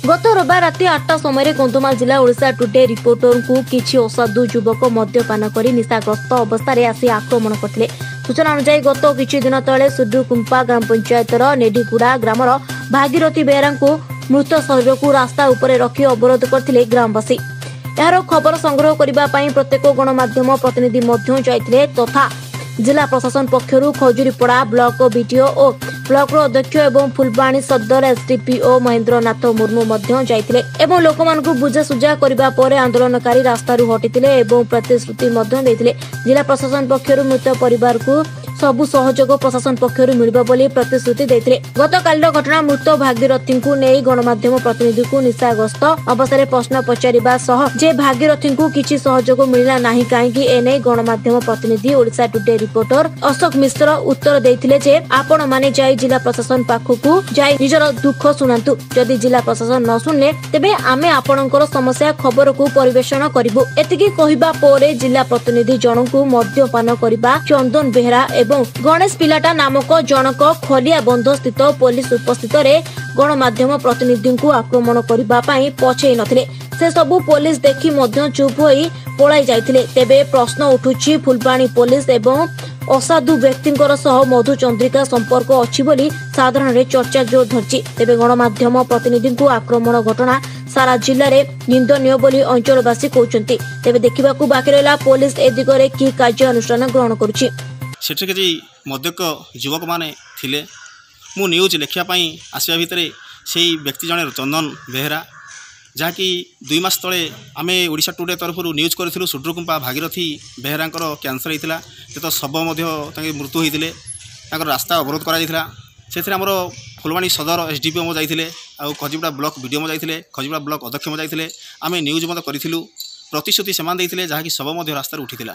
गत रविवार राति 8टा समय कंधमाल जिला ओडिशा टुडे रिपोर्टर को किछि असाधु युवक मद्यपान कर निशाग्रस्त अवस्था आसी आक्रमण करते। सूचना अनुसार गत किछि दिन तले सुडुकुंपा ग्राम पंचायतर नेडीगुड़ा ग्रामर भागीरथी बेहरा को मृत शरीर को रास्ता उपरे रखी अवरोध करथिले ग्रामवासी। यार खबर संग्रह करने प्रत्येक गणमाध्यम प्रतिनिधि जाइथिले तथा जिला प्रशासन पक्षरु खजुरीपड़ा ब्लॉक बीडीओ और ब्लॉक अध्यक्ष एवं फुलबाणी सदर एसडीपीओ महेंद्र नाथ मुर्मू जाइथिले एवं लोकमानकु बुझासुझा करबा परे आंदोलनकारी रास्तारू हटिथिले एवं प्रतिश्रुति देथिले। जिला प्रशासन पक्षरु मृत परिवार को सबु सहयोग प्रशासन पक्षरु मिलिबा बोली प्रतिश्रुति देथिले। गतकालीर घटना मृत भागीरथी को नहीं गणमाध्यम प्रतिनिधि को निशाग्रस्त अवस्था प्रश्न पचारिबा सह जे भागीरथी को किछि सहयोग मिलला नाही काहेकि एने गणमाध्यम प्रतिनिधि ओडिशा टुडे रिपोर्टर अशोक मिश्र उत्तर देथिले जे आपण माने जाई जिला प्रशासन पाखकु जाई निजर दुख सुनांतु। जदि जिला प्रशासन न सुनले तेबे आमे आपणकर समस्या खबर को परिवेषण करिबु। एतिकी कहिबा परे जिला प्रतिनिधि जनकु मद्यपान करिबा चंदन बेहरा एवं गणेश पिलाटा नामक जनक खलिया बंध स्थित पुलिस उपस्थित रे गणमाध्यम प्रतिनिधि को आक्रमण करबा पई पछै नथिले। से सबु पुलिस देखि मध्य चुप होई पळाई जाइथिले। तेबे प्रश्न उठुछि फुलबाणी पुलिस एवं असाधु व्यक्तिंकर सह मधु चंद्रिका संपर्क अछि बोली साधारण रे चर्चा जोर धरछि। तेबे गणमाध्यम प्रतिनिधि को आक्रमण घटना सारा जिल्ला रे निंदनीय बोली अंचलवासी कहउछन्ति। तेबे देखिबाकू बाकी रहला पुलिस ए दिगरे की कार्य अनुष्ठान ग्रहण करुछि। सेठी के मध्यक युवक माने थिले मु न्यूज लेखिया पई आसिया भितरे सेही व्यक्ति जने चंदन बेहरा जहाँकि 2 मास तले आमे ओडिशा टुडे तरफ न्यूज करूँ सुड्रुकुंपा भागीरथी बेहरांकर कैंसर होता तो शब मृत्यु होते रास्ता अवरोध कर आमर फुलबाणी सदर एसडीपीओ जाइए आउ खजुरीपड़ा ब्लॉक बीडीओ जाइए खजुरीपड़ा ब्लॉक अध्यक्ष जाइए आम न्यूज करूँ प्रतिश्रुति से देते जहाँकि शब रास्तार उठी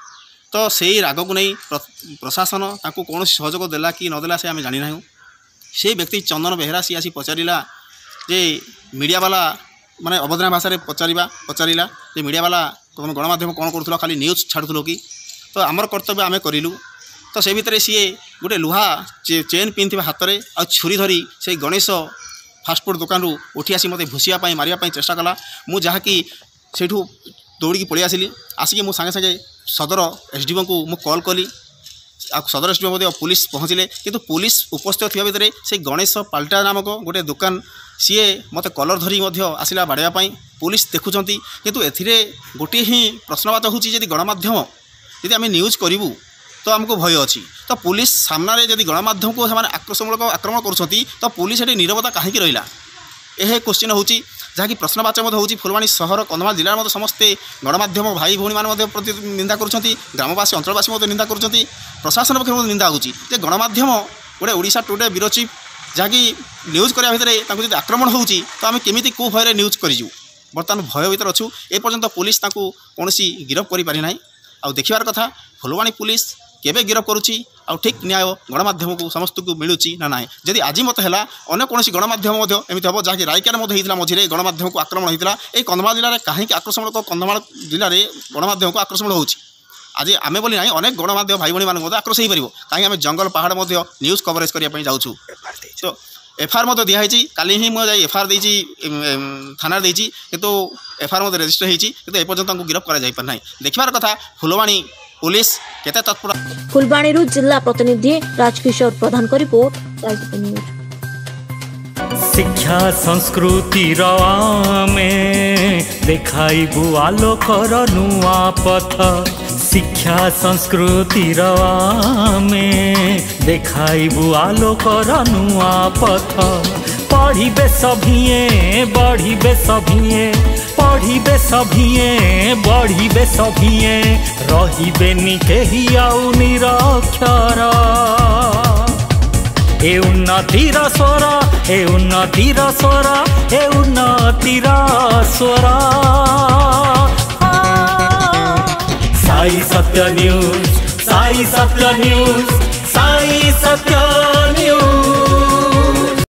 तो से राग को नहीं प्रशासन कौन सहयोग देला कि नदेला से आम जानी ना से व्यक्ति चंदन बेहरा सी आसी पचारा जे मीडिया वाला माने अवधारणा भाषा में पचारा जे मीडिया वाला तुम गणमाध्यम कौन करूँ खाली न्यूज छाड़ुल कि तो आमर कर्तव्य आम करूँ तो से भितर सी गोटे लुहा चेन पिंधि हाथ में आ छुरी धरी से गणेश फास्टफुड दुकान रू उठी आसी मत भूसिया मारिया चेष्टा कला मु जहाँकि से दौड़ी पलि आसिली आसिक मु सागे सागे सदर एसडीओ को मु कॉल कली सदर एसडीओ पुलिस पहुँचले किंतु पुलिस उपस्थित थिबा भितर से गणेश पाल्टा नामक गोटे दुकान सीए मत कलर धरी आसला बाड़ाई पुलिस देखुंट किंतु एथिरे गोटे ही प्रश्नवाद होची गणमाध्यम यदि आम न्यूज करूँ तो आमको भय अच्छी तो पुलिस सामने जब गणमाध्यम को आक्रोशमूलक आक्रमण करुँच तो पुलिस ये नीरवता कहीं रहा यह क्वेश्चन होची जहाँकि प्रश्नवाचक होची फुलबाणी सहर कंधमाल जिला समस्ते गणमाध्यम भाई भौणी मान प्रति निंदा करुँच ग्रामवासी अंचलवासी निंदा करुँच प्रशासन पक्ष निंदा होची गणमाध्यम गोटे ओडिशा टुडे ब्यूरो चीफ जहाँकि न्यूज करने भितर जब आक्रमण होची तो आम केमी कौ भय न्यूज करूँ बर्तमान भय भर अच्छु एपर्यंत पुलिस कौन गिरफ कर पारि ना आ देखिबार कथा फुलबाणी पुलिस केबे गिरफ करुच्ची आ ठीक न्याय गणमाध्यम को समस्त को मिलूची ना ना जदि आज मत है अन्य कौन गणमाध्यम एमती हम जहाँकि रायकार मझे गणमाध्यम को आक्रमण होता है कंधमाल जिले में कहीं आक्रोशमूलक कंधमाल जिले में गणमाध्यम को आक्रोशमूल होची आज आम बोली ना अनेक गणमाध्यम भाई भौणी मान आक्रोश हो पार कहीं आम जंगल पहाड़ न्यूज कवरेज करने जाऊँ तो एफआईआर दिखाई काली ही मुझे एफआईआर थाना देती कितु एफआईआर रेजिस्टर होती एपर्यंत गिरफ कर देखिबार कथा फुलबाणी पुलिस केते तत्पर। फुलबाणी जिला प्रतिनिधि राजकिशोर प्रधान को रिपोर्ट। शिक्षा संस्कृति देखाइबु आलोकर नुआ पथ शिक्षा संस्कृति देखाइबु आलोकर नुआ पथ पढ़िबे सभिए बढ़िबे सभिए पढ़िबे सभिए बढ़िबे सभिए रहिबे नि केहि आउ निरक्षर ए उन्नतिर स्वर ए उन्नतिर स्वर ए उन्नतिर स्वर साई सत्य न्यूज साई सत्य न्यूज साई सत्य